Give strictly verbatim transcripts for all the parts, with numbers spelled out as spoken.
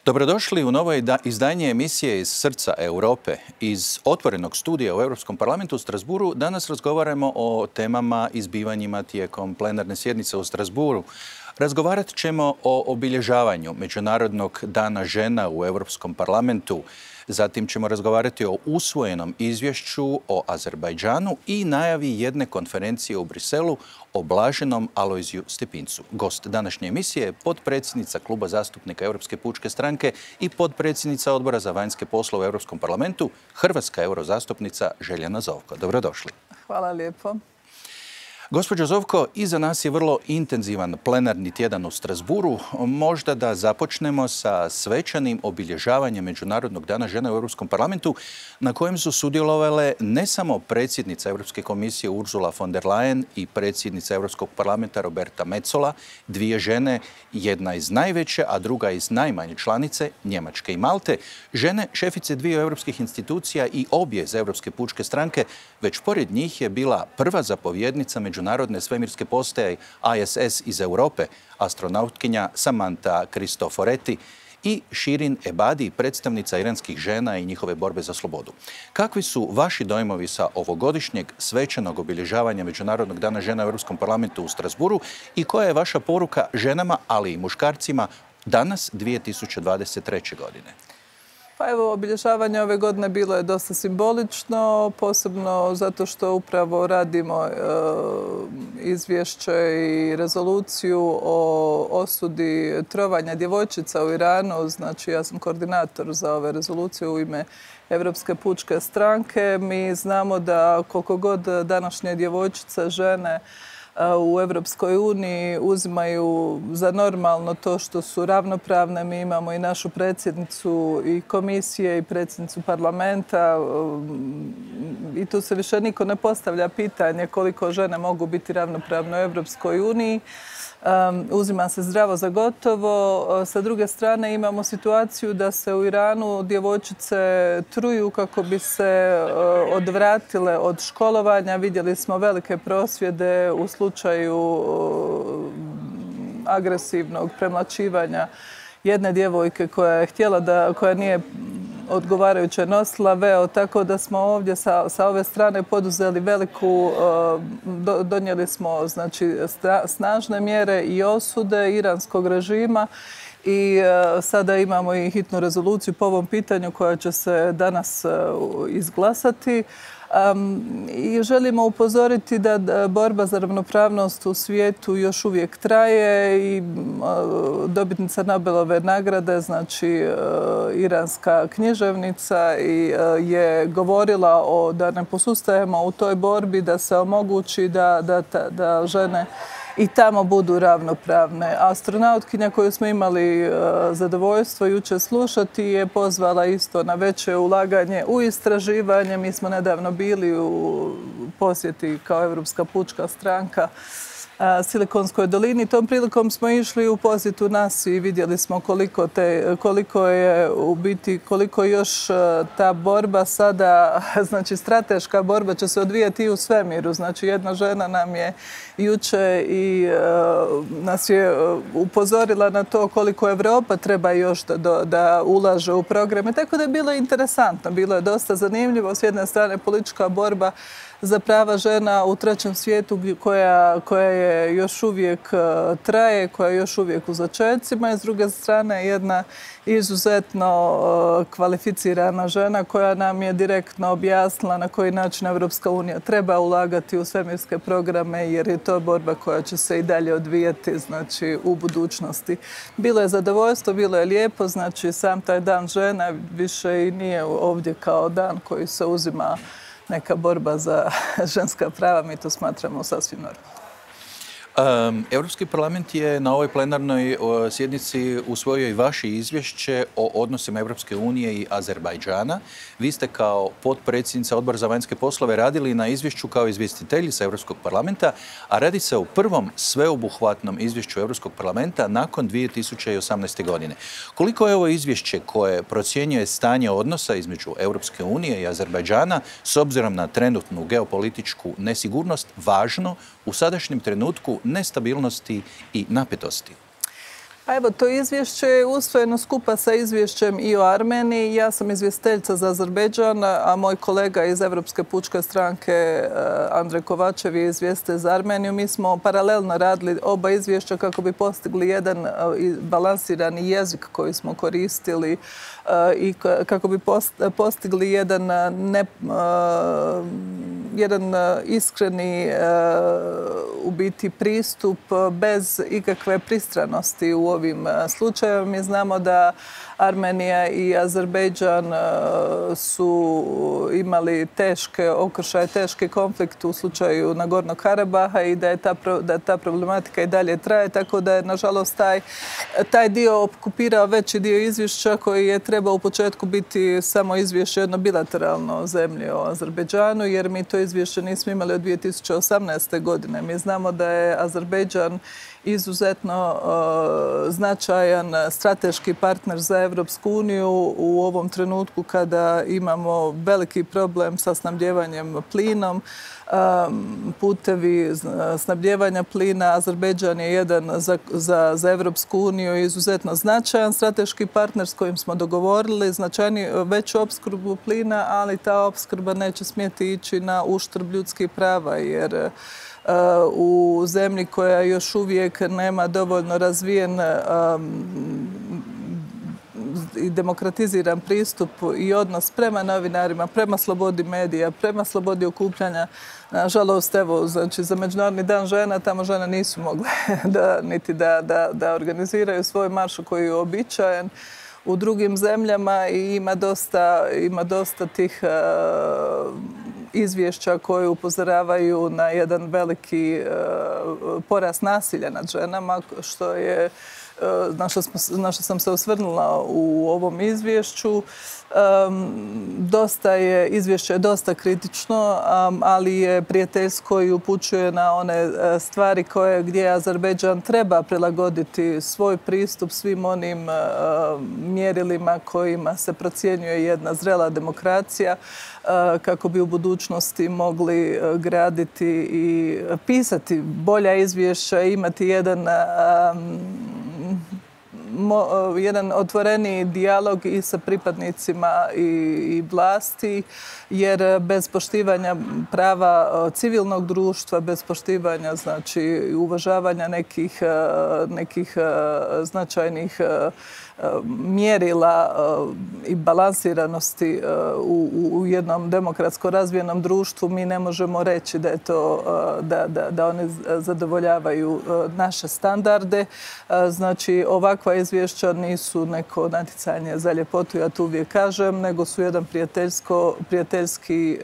Dobrodošli u novo izdanje emisije iz srca Europe. Iz otvorenog studija u Europskom parlamentu u Strasbourgu danas razgovaramo o temama i zbivanjima tijekom plenarne sjednice u Strasbourgu. Razgovarat ćemo o obilježavanju Međunarodnog dana žena u Europskom parlamentu. Zatim ćemo razgovarati o usvojenom izvješću o Azerbajdžanu i najavi jedne konferencije u Briselu o Blaženom Alojziju Stepincu. Gost današnje emisije je potpredsjednica Kluba zastupnika Europske pučke stranke i potpredsjednica Odbora za vanjske poslove u Europskom parlamentu, hrvatska eurozastupnica Željana Zovko. Dobrodošli. Hvala lijepo. Gospođo Zovko, iza nas je vrlo intenzivan plenarni tjedan u Strasbourgu. Možda da započnemo sa svečanim obilježavanjem Međunarodnog dana žena u Europskom parlamentu, na kojem su sudjelovale ne samo predsjednica Europske komisije Ursula von der Leyen i predsjednica Europskog parlamenta Roberta Metsola, dvije žene, jedna iz najveće, a druga iz najmanje članice, Njemačke i Malte, žene šefice dviju europskih institucija i obje iz Europske pučke stranke, već pored njih je bila prva zapovjednica Međunarodne svemirske postaje I S S iz Europe, astronautkinja Samantha Cristoforetti i Shirin Ebadi, predstavnica iranskih žena i njihove borbe za slobodu. Kakvi su vaši dojmovi sa ovogodišnjeg svečanog obilježavanja Međunarodnog dana žena u Europskom parlamentu u Strasbourgu i koja je vaša poruka ženama, ali i muškarcima danas dvije tisuće dvadeset treće. godine? Pa evo, obilježavanje ove godine bilo je dosta simbolično, posebno zato što upravo radimo e, izvješće i rezoluciju o osudi trovanja djevojčica u Iranu. Znači, ja sam koordinator za ove rezolucije u ime Europske pučke stranke. Mi znamo da koliko god današnje djevojčice, žene u Europskoj uniji uzimaju za normalno to što su ravnopravne. Mi imamo i našu predsjednicu i komisije i predsjednicu parlamenta i tu se više niko ne postavlja pitanje koliko žene mogu biti ravnopravne u Europskoj uniji. Um, uzima se zdravo za gotovo. Sa druge strane imamo situaciju da se u Iranu djevojčice truju kako bi se uh, odvratile od školovanja. Vidjeli smo velike prosvjede u slučaju uh, agresivnog premlaćivanja jedne djevojke koja je htjela da, koja nije odgovarajuće nosila veo, tako da smo ovdje sa, sa ove strane poduzeli veliku, do, donijeli smo znači, snažne mjere i osude iranskog režima i sada imamo i hitnu rezoluciju po ovom pitanju koja će se danas izglasati. Um, I želimo upozoriti da borba za ravnopravnost u svijetu još uvijek traje i uh, dobitnica Nobelove nagrade, znači uh, iranska književnica i uh, je govorila o, da ne posustajemo u toj borbi, da se omogući da, da, da žene i tamo budu ravnopravne. Astronautkinja koju smo imali uh, zadovoljstvo jučer slušati je pozvala isto na veće ulaganje u istraživanje. Mi smo nedavno bili u posjeti kao Europska pučka stranka Silikonskoj dolini. Tom prilikom smo išli u posjetu nas i vidjeli smo koliko, te, koliko je u biti, koliko još ta borba sada, znači strateška borba će se odvijati i u svemiru. Znači jedna žena nam je juče i uh, nas je upozorila na to koliko Europa treba još da, da ulaže u programe. Tako da je bilo interesantno, bilo je dosta zanimljivo. S jedne strane politička borba za prava žena u trećem svijetu koja, koja je još uvijek traje, koja je još uvijek u začecima i s druge strane jedna izuzetno kvalificirana žena koja nam je direktno objasnila na koji način Europska unija treba ulagati u svemirske programe jer je to borba koja će se i dalje odvijati znači, u budućnosti. Bilo je zadovoljstvo, bilo je lijepo, znači sam taj dan žena više i nije ovdje kao dan koji se uzima neka borba za ženska prava, mi to smatramo sasvim normalno. Um, Europski parlament je na ovoj plenarnoj o, sjednici usvojio i vaše izvješće o odnosima Europske unije i Azerbajdžana. Vi ste kao potpredsjednica Odbora za vanjske poslove radili na izvješću kao izvjestiteljica Europskog parlamenta, a radi se o prvom sveobuhvatnom izvješću Europskog parlamenta nakon dvije tisuće osamnaeste. godine. Koliko je ovo izvješće koje procjenjuje stanje odnosa između Europske unije i Azerbajdžana s obzirom na trenutnu geopolitičku nesigurnost važno u sadašnjem trenutku nestabilnosti i napetosti? Pa evo, to izvješće je usvojeno skupa sa izvješćem i o Armeniji. Ja sam izvjestiteljica za Azerbejdžan, a moj kolega iz Evropske pučke stranke Andrej Kovačev je izvjestitelj za Armeniju. Mi smo paralelno radili oba izvješća kako bi postigli jedan balansirani jezik koji smo koristili i kako bi postigli jedan, ne, jedan iskreni u biti pristup bez ikakve pristranosti u ovim slučajevima. Mi znamo da Armenija i Azerbejdžan su imali teške okršaje, teški konflikt u slučaju Nagornog Karabaha i da je ta, da ta problematika i dalje traje, tako da je nažalost taj, taj dio okupirao veći dio izvješća koji je trebao u početku biti samo izvješće jedno bilateralno zemlje o Azerbejdžanu, jer mi to izvješće nismo imali od dvije tisuće osamnaeste. godine. Mi znamo da je Azerbejdžan izuzetno uh, značajan strateški partner za Evropsku uniju u ovom trenutku kada imamo veliki problem sa snabdjevanjem plinom. Um, putevi snabdjevanja plina, Azerbejdžan je jedan za, za, za Evropsku uniju izuzetno značajan strateški partner s kojim smo dogovorili značajni veću opskrbu plina, ali ta opskrba neće smjeti ići na uštrb ljudskih prava, jer u zemlji koja još uvijek nema dovoljno razvijen i demokratiziran pristup i odnos prema novinarima, prema slobodi medija, prema slobodi okupljanja. Nažalost, evo, znači, za Međunarodni dan žena tamo žene nisu mogle da, niti da, da, da organiziraju svoj marš koji je uobičajen u drugim zemljama i ima dosta, ima dosta tih uh, izvješća koje upozoravaju na jedan veliki uh, porast nasilja nad ženama, što je na što, na što sam se osvrnula u ovom izvješću. Um, dosta je, izvješće je dosta kritično, um, ali je prijateljsko i upućuje na one stvari koje, gdje Azerbejdžan treba prilagoditi svoj pristup svim onim uh, mjerilima kojima se procjenjuje jedna zrela demokracija, uh, kako bi u budućnosti mogli uh, graditi i pisati bolja izvješća, imati jedan um, Mo, jedan otvoreni dijalog i sa pripadnicima i, i vlasti, jer bez poštivanja prava civilnog društva, bez poštivanja, znači, uvažavanja nekih, nekih značajnih mjerila i balansiranosti u, u jednom demokratsko razvijenom društvu, mi ne možemo reći da je to, da, da, da one zadovoljavaju naše standarde. Znači, ovakva izvješća nisu neko natjecanje za ljepotu, ja to uvijek kažem, nego su jedan prijateljsko, prijateljski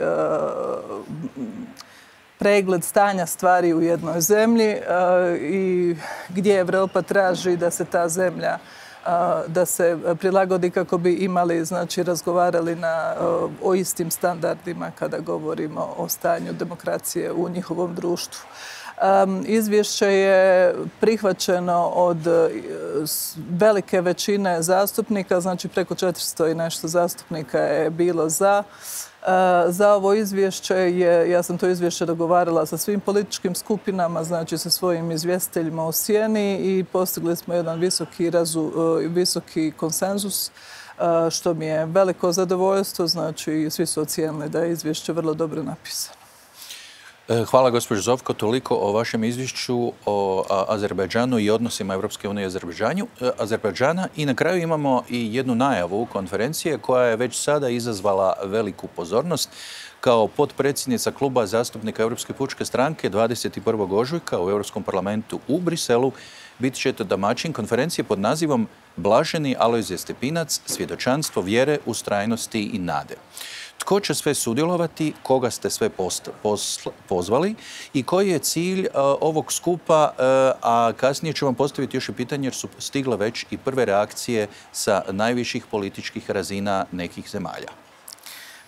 pregled stanja stvari u jednoj zemlji i gdje Evropa traži da se ta zemlja da se prilagodi kako bi imali, znači, razgovarali na, o istim standardima kada govorimo o stanju demokracije u njihovom društvu. Um, izvješće je prihvaćeno od velike većine zastupnika, znači preko četiristo i nešto zastupnika je bilo za. Uh, za ovo izvješće je, ja sam to izvješće dogovarala sa svim političkim skupinama, znači sa svojim izvjestiteljima u sjeni i postigli smo jedan visoki, razu, uh, visoki konsenzus, uh, što mi je veliko zadovoljstvo, znači svi su ocijenili da je izvješće vrlo dobro napisano. Hvala, gospođo Zovko. Toliko o vašem izvješću o Azerbejdžanu i odnosima Evropske unije i Azerbejdžana. I na kraju imamo i jednu najavu konferencije koja je već sada izazvala veliku pozornost. Kao potpredsjednica kluba zastupnika Europske pučke stranke dvadeset prvog ožujka u Europskom parlamentu u Briselu bit ćete domaćin konferencije pod nazivom Blaženi Alojzije Stepinac, svjedočanstvo vjere, ustrajnosti i nade. Tko će sve sudjelovati, koga ste sve post, posl, pozvali i koji je cilj uh, ovog skupa, uh, a kasnije ću vam postaviti još i pitanje jer su stigle već i prve reakcije sa najviših političkih razina nekih zemalja.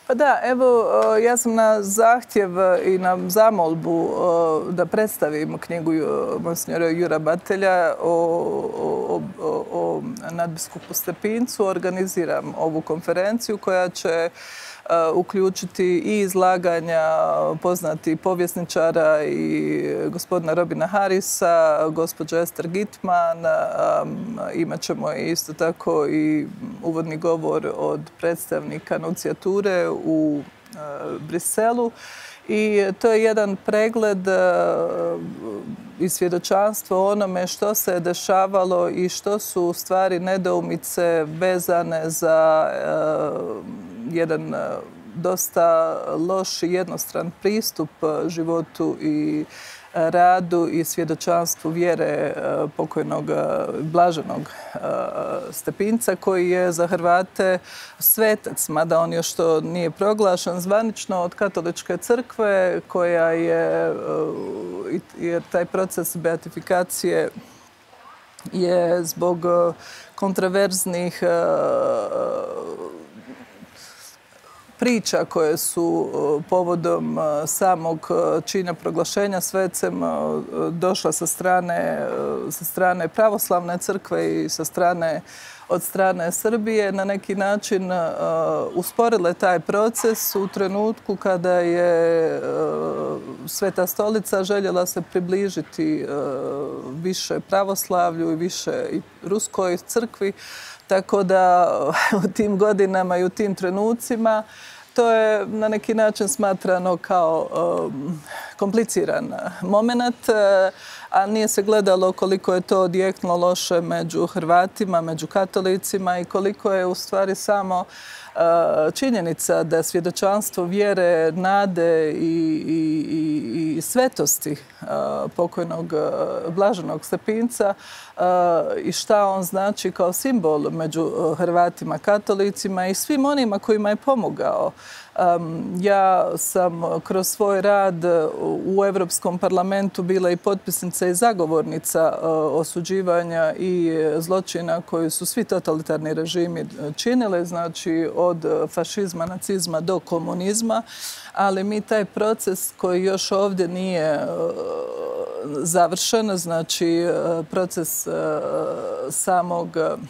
Pa da, evo, ja sam na zahtjev i na zamolbu da predstavim knjigu monsignora Jura Batelja o, o, o, o nadbiskupu Stepincu organiziram ovu konferenciju koja će uključiti i izlaganja poznatih povjesničara i gospodina Robina Harrisa, gospođa Ester Gitman. Imat ćemo isto tako i uvodni govor od predstavnika nuncijature u Briselu. I to je jedan pregled i svjedočanstvo o onome što se je dešavalo i što su u stvari nedoumice vezane za jedan dosta loš i jednostran pristup životu i radu i svjedočanstvu vjere pokojnog blaženog Stepinca, koji je za Hrvate svetac, mada on još to nije proglašen zvanično od katoličke crkve, koja je, jer taj proces beatifikacije je zbog kontroverznih priča koje su povodom samog čina proglašenja svecem došla sa strane, sa strane pravoslavne crkve i sa strane, od strane Srbije, na neki način usporile taj proces u trenutku kada je Sveta stolica željela se približiti više pravoslavlju i više i ruskoj crkvi. Tako da u tim godinama i u tim trenucima to je na neki način smatrano kao um, kompliciran moment, a nije se gledalo koliko je to odjeknulo loše među Hrvatima, među katolicima i koliko je u stvari samo uh, činjenica da svjedočanstvo vjere, nade i, i, i svetosti uh, pokojnog uh, blaženog Stepinca uh, i šta on znači kao simbol među Hrvatima, katolicima i svim onima kojima je pomogao. Um, ja sam kroz svoj rad u Europskom parlamentu bila i potpisnica i zagovornica uh, osuđivanja i zločina koji su svi totalitarni režimi činili, znači od fašizma, nacizma do komunizma, ali mi taj proces koji još ovdje nije uh, završen, znači uh, proces uh, samog uh,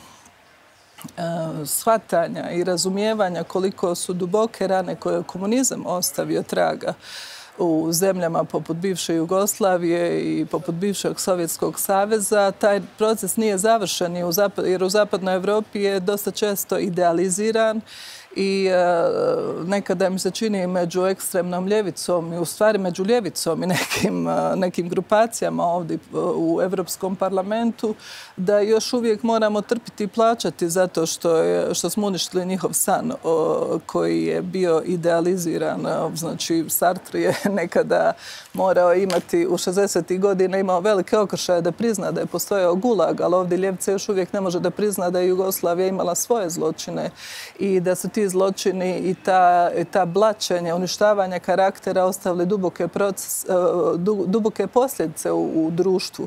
shvatanja i razumijevanja koliko su duboke rane koje je komunizam ostavio traga u zemljama poput bivše Jugoslavije i poput bivšeg Sovjetskog saveza. Taj proces nije završen jer u zapadnoj Europi je dosta često idealiziran i nekada mi se čini među ekstremnom ljevicom i u stvari među ljevicom i nekim, nekim grupacijama ovdje u Europskom parlamentu da još uvijek moramo trpiti i plaćati zato što, je, što smo uništili njihov san koji je bio idealiziran. Znači Sartre je nekada morao imati u šezdesetih godina imao velike okršaje da prizna da je postojao gulag, ali ovdje ljevica još uvijek ne može da prizna da je Jugoslavija imala svoje zločine i da su ti zločini i ta, i ta blaćenja, uništavanja karaktera ostavili duboke, proces, duboke posljedice u, u društvu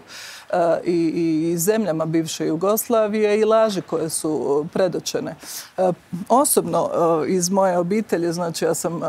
i, i zemljama bivše Jugoslavije i laži koje su predočene. Osobno iz moje obitelji, znači ja sam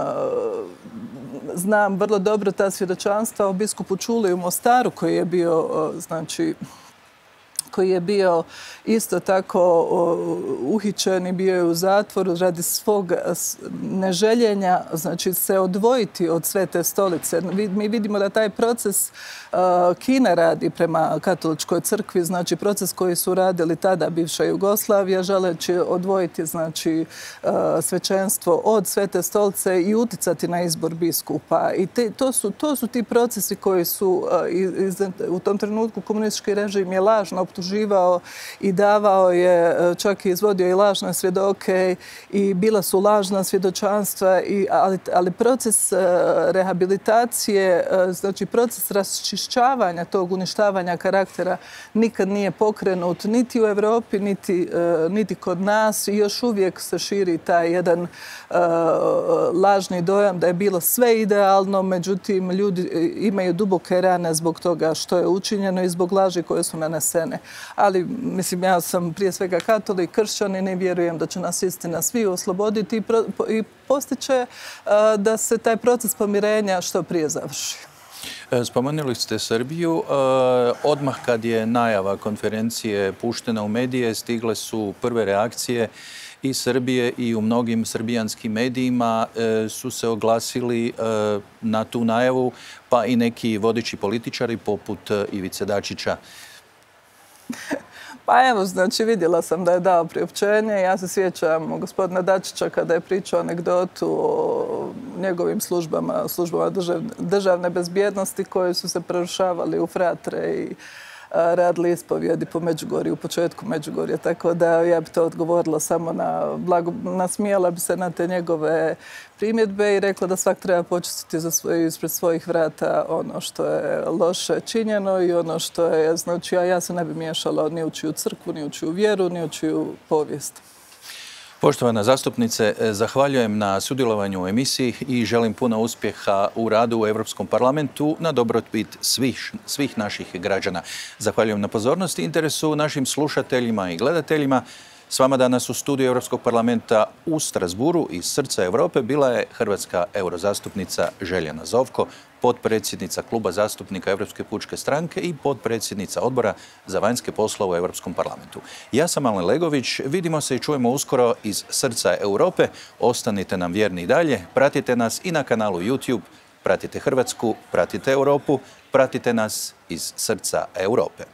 znam vrlo dobro ta svjedočanstva o biskupu Čuli u Mostaru koji je bio, znači, koji je bio isto tako uhićen i bio je u zatvoru radi svog neželjenja, znači se odvojiti od Svete stolice. Mi vidimo da taj proces Kina radi prema katoličkoj crkvi, znači proces koji su radili tada bivša Jugoslavija, želeći odvojiti znači svećenstvo od Svete stolice i uticati na izbor biskupa. I te, to, su, to su ti procesi koji su iz, u tom trenutku komunistički režim je lažno optuživao i davao je, čak i izvodio i lažne svjedoke i bila su lažna svjedočanstva, i, ali, ali proces rehabilitacije, znači proces raščišćavanja tog uništavanja karaktera nikad nije pokrenut niti u Europi, niti, niti kod nas i još uvijek se širi taj jedan uh, lažni dojam da je bilo sve idealno, međutim ljudi imaju duboke rane zbog toga što je učinjeno i zbog laži koje su nanesene. ali mislim ja sam prije svega katolik, kršćanin i vjerujem da će nas istina svi osloboditi i postiće da se taj proces pomirenja što prije završi. Spomenuli ste Srbiju. Odmah kad je najava konferencije puštena u medije, stigle su prve reakcije i Srbije i u mnogim srbijanskim medijima su se oglasili na tu najavu, pa i neki vodeći političari poput Ivice Dačića. Pa evo, znači vidjela sam da je dao priopćenje. Ja se sjećam gospodina Dačića kada je pričao anegdotu o njegovim službama, službama državne bezbjednosti koje su se prerušavali u fratre i radili ispovjedi po Međugorju, u početku Međugorja. Tako da ja bi to odgovorila samo na blago, nasmijala bi se na te njegove primjedbe i rekla da svak treba počistiti za svoj, ispred svojih vrata ono što je loše činjeno i ono što je, znači, ja se ne bi miješala ni u čiju crkvu, ni u čiju vjeru, ni u čiju povijest. Poštovana zastupnice, zahvaljujem na sudjelovanju u emisiji i želim puno uspjeha u radu u Europskom parlamentu na dobrobit svih, svih naših građana. Zahvaljujem na pozornosti i interesu našim slušateljima i gledateljima. S vama danas u studiju Europskog parlamenta u Strasburu iz srca Europe bila je hrvatska eurozastupnica Željana Zovko, potpredsjednica Kluba zastupnika Europske pučke stranke i potpredsjednica Odbora za vanjske poslove u Europskom parlamentu. Ja sam Alen Legović, vidimo se i čujemo uskoro iz srca Europe. Ostanite nam vjerni i dalje, pratite nas i na kanalu YouTube, pratite Hrvatsku, pratite Europu, pratite nas iz srca Europe.